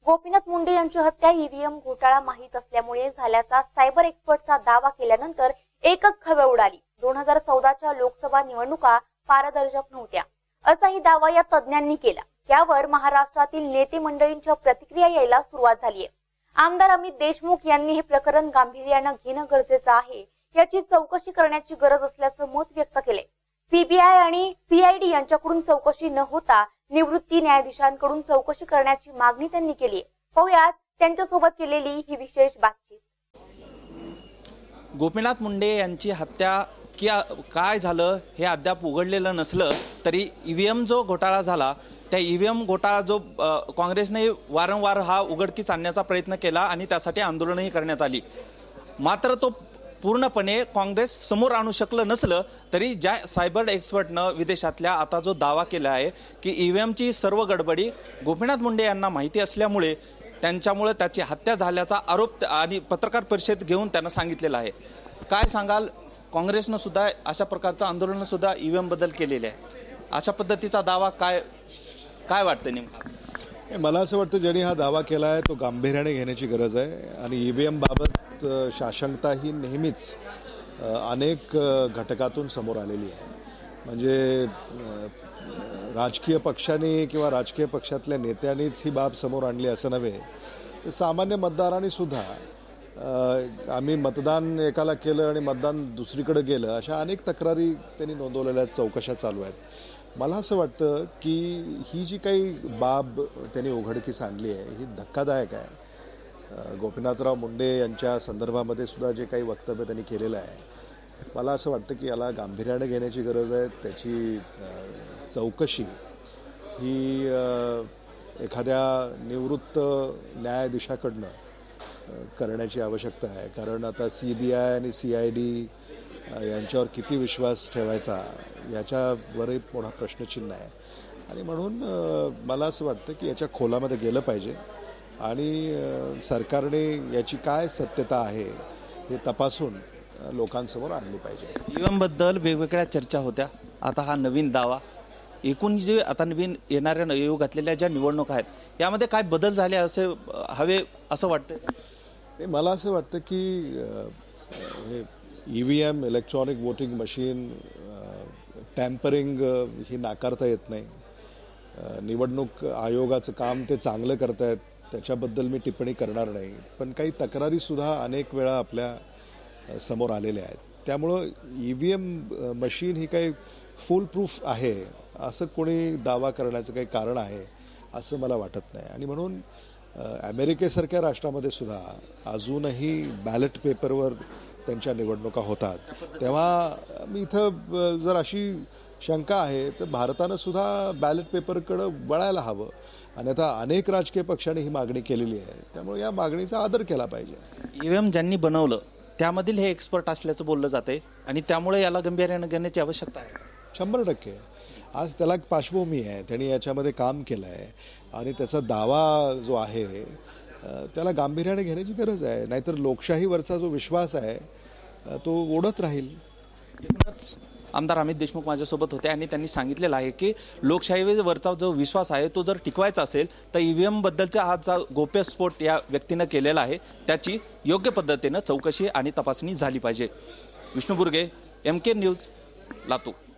गोपीनाथ मुंडे यांची हत्या ईव्हीएम घोटाळा माहीत असल्यामुळे झाल्याचा सायबर एक्सपर्टचा दावा केल्यानंतर एकच खळबळ उडाली। 2014च्या लोकसभा निवडणुका पारदर्शक नव्हत्या असाही दावा या तज्ञांनी केला। त्यावर महाराष्ट्रातील नेते मंडळींच्या प्रतिक्रिया यायला सुरुवात झाली आहे। आमदार अमित देशमुख यांनी हे प्रकरण गांभीर्याने घेणं गरजेचं आहे, याची चौकशी करण्याची गरज असल्याचं मत व्यक्त केले। सीबीआय आणि सीआयडी यांच्याकडून चौकशी न होता निवृत्ती न्यायाधीशांकडून चौकशी करण्याची मागणी त्यांनी केली आहे। पाहुयात त्यांच्यासोबत केलेली ही विशेष बातचीत। गोपीनाथ मुंडे यांची हत्या काय झालं हे अद्याप उघडलेलं नसलं तरी ईव्हीएम जो घोटाळा झाला त्या ईव्हीएम घोटाळा जो काँग्रेसने वारंवार हा उघडकीस आणण्याचा प्रयत्न केला आणि त्यासाठी आंदोलनही करण्यात आली, मात्र तो पूर्णपणे काँग्रेस समोर आणू शकलं नसलं तरी ज्या सायबर एक्सपर्टनं विदेशातल्या आता जो दावा केला आहे की ईव्हीएमची सर्व गडबडी गोपीनाथ मुंडे यांना माहिती असल्यामुळे त्यांच्यामुळे त्याची हत्या झाल्याचा आरोप आणि पत्रकार परिषद घेऊन त्यांना सांगितलेला आहे। काय सांगाल, काँग्रेसनं सुद्धा अशा प्रकारचं आंदोलन सुद्धा ईव्हीएम बद्दल केलेले आहे, अशा पद्धतीचा दावा काय वाटतं नेमका? मला असं वाटतं ज्यांनी हा दावा केला आहे तो गांभीर्याने घेण्याची गरज आहे आणि ईव्हीएम बाबत साशंकता ही नेहमीच अनेक घटकातून समोर आलेली आहे। म्हणजे राजकीय पक्षांनी किंवा राजकीय पक्षातल्या नेत्यांनीच ही बाब समोर आणली असं नव्हे, तर सामान्य मतदारांनी सुद्धा आम्ही मतदान एकाला केलं आणि मतदान दुसरीकडे गेलं अशा अनेक तक्रारी त्यांनी नोंदवलेल्या चौकशा चालू आहेत। मला असं वाटतं की ही जी काही बाब त्यांनी उघडकीस आणली आहे ही धक्कादायक आहे। गोपीनाथराव मुंडे यांच्या संदर्भामध्ये सुद्धा जे काही वक्तव्य त्यांनी केलेलं आहे, मला असं वाटतं की याला गांभीर्याने घेण्याची गरज आहे। त्याची चौकशी ही एखाद्या निवृत्त न्यायाधीशाकडनं करण्याची आवश्यकता आहे, कारण आता सीबीआय आणि सीआयडी यांच्यावर किती विश्वास ठेवायचा याच्यावरही मोठा प्रश्नचिन्ह आहे आणि म्हणून मला असं वाटतं की याच्या खोलामध्ये गेलं पाहिजे आणि सरकारने याची काय सत्यता आहे हे तपासून लोकांसमोर आणली पाहिजे। ईव्हीएम बद्दल वेगवेगळ्या चर्चा होत्या, आता हा नवीन दावा, एकूण जे आता नवीन येणाऱ्या येऊ घातलेल्या ज्या निवडणुका आहेत यामध्ये काय बदल झाले असे हवे असं वाटतं? मला असं वाटतं की EVM electronic voting machine tampering ही नाकारता येत नाही। निवडणूक आयोगाचं काम ते चांगलं करतायत, त्याच्याबद्दल मी टिप्पणी करणार नाही, पण काही तक्रारी सुद्धा अनेक वेळा आपल्या समोर आलेल्या आहेत। त्यामुळं ईव्हीएम मशीन ही काही फुल प्रूफ आहे असं कोणी दावा करण्याचं काही कारण आहे असं मला वाटत नाही आणि म्हणून अमेरिकेसारख्या राष्ट्रामध्ये सुद्धा अजूनही बॅलेट पेपरवर त्यांच्या निवडणुका होतात, तेव्हा मी इथं जर अशी शंका आहे तर भारतानं सुद्धा बॅलेट पेपरकडे वळायला हवं आणि आता अनेक राजकीय पक्षांनी ही मागणी केलेली आहे, त्यामुळे या मागणीचा आदर केला पाहिजे। ईव्हीएम ज्यांनी बनवलं त्यामधील हे एक्सपर्ट असल्याचं बोललं जाते आणि त्यामुळे याला गांभीर्याने घेण्याची आवश्यकता आहे। 100% आज त्याला एक पार्श्वभूमी आहे, त्यांनी याच्यामध्ये काम केलं आहे आणि त्याचा दावा जो आहे त्याला गांभीर्याने घेण्याची गरज आहे, नाहीतर लोकशाहीवरचा जो विश्वास आहे तो ओढत राहील। एकूणच आमदार अमित देशमुख माझ्यासोबत होते आणि त्यांनी सांगितलेलं आहे की लोकशाहीवरचा जो विश्वास आहे तो जर टिकवायचा असेल तर ईव्हीएम बद्दलचा हा जो गौप्यस्फोट या व्यक्तीनं केलेला आहे त्याची योग्य पद्धतीनं चौकशी आणि तपासणी झाली पाहिजे। Vishnu Burge, MK news, Latur.